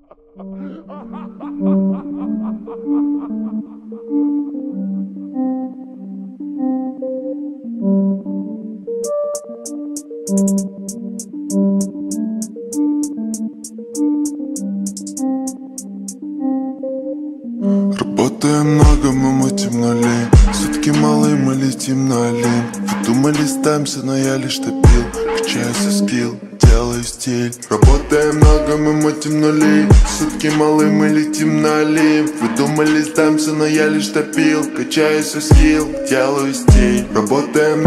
Работаем много, мы мутим нули. Сутки малые, мы летим на олень. Вы думали, сдамся, но я лишь топил. Качаю скилл, делаю стиль. Работаем много, мы мутим нули. Сутки малые, мы летим на олень. Вы думали, сдамся, но я лишь топил. Качаю скилл, делаю стиль. Работаем.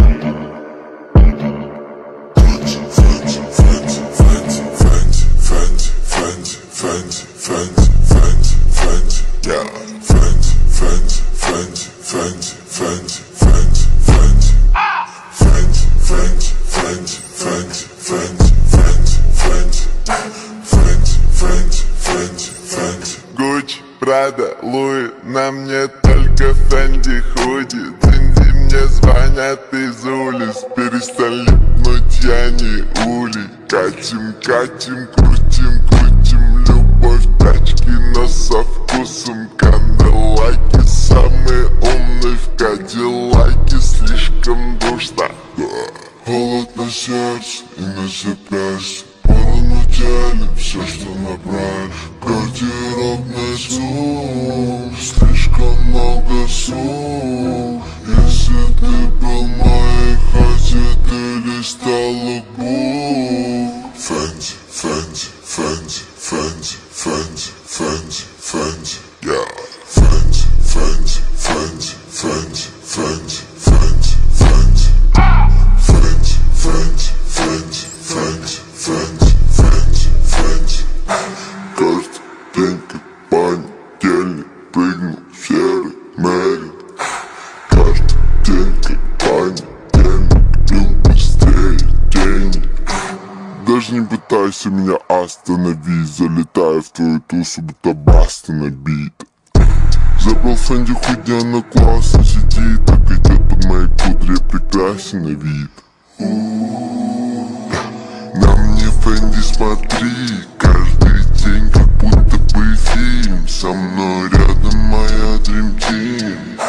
Гуччи, Прада, Луи, на мне только Фенди худи. Динди мне звонят из улиц, перестань липнуть, я не улей. Катим, катим, крутим, крутим, любовь тачки, но со вкусом канделаки. Самый умный в Кадиллаке, слишком душно. Холод на сердце и на запястье. Делим все, что набрали. Гардеробный звук, слишком много сумм. Если ты был в моей хате, ты листала бук. Фэнди, Фэнди, Фэнди, Фэнди, Фэнди, Фэнди, Фэнди, я. Фэнди, Фэнди, Фэнди, Фэнди, Фэнди, Фэнди, Фэнди, Фэнди, Фэнди, Фэнди, Фэнди, Фэнди. Каждый день как понедельник, прыгнул в серый мерин. Каждый день как понедельник, пил быстрее денег. Даже не пытайся меня остановить, залетаю в твою тусу, будто баста на бит. Забрал Фенди худи, она классно сидит, так идет под моей кудре, прекрасен на вид. На мне Фенди смотри, каждый день как будто бы фильм. Со мной рядом моя Dream Team.